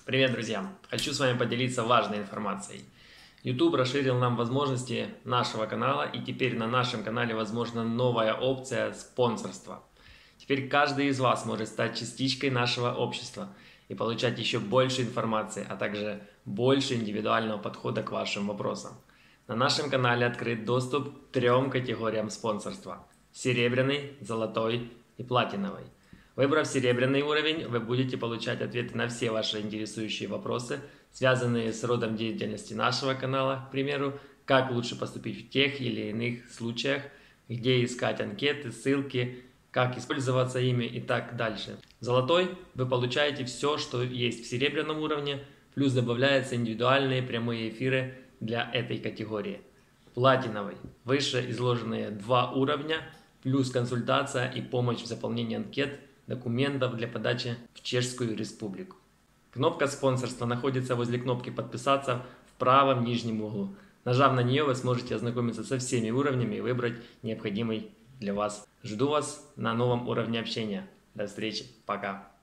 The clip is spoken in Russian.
Привет, друзья! Хочу с вами поделиться важной информацией. YouTube расширил нам возможности нашего канала, и теперь на нашем канале возможна новая опция спонсорства. Теперь каждый из вас может стать частичкой нашего общества и получать еще больше информации, а также больше индивидуального подхода к вашим вопросам. На нашем канале открыт доступ к 3 категориям спонсорства: серебряный, золотой и платиновый. Выбрав серебряный уровень, вы будете получать ответы на все ваши интересующие вопросы, связанные с родом деятельности нашего канала, к примеру, как лучше поступить в тех или иных случаях, где искать анкеты, ссылки, как использоваться ими и так дальше. Золотой вы получаете все, что есть в серебряном уровне, плюс добавляются индивидуальные прямые эфиры для этой категории. Платиновый – выше изложенные 2 уровня, плюс консультация и помощь в заполнении анкет, документов для подачи в Чешскую Республику. Кнопка спонсорства находится возле кнопки «Подписаться» в правом нижнем углу. Нажав на нее, вы сможете ознакомиться со всеми уровнями и выбрать необходимый для вас. Жду вас на новом уровне общения. До встречи. Пока.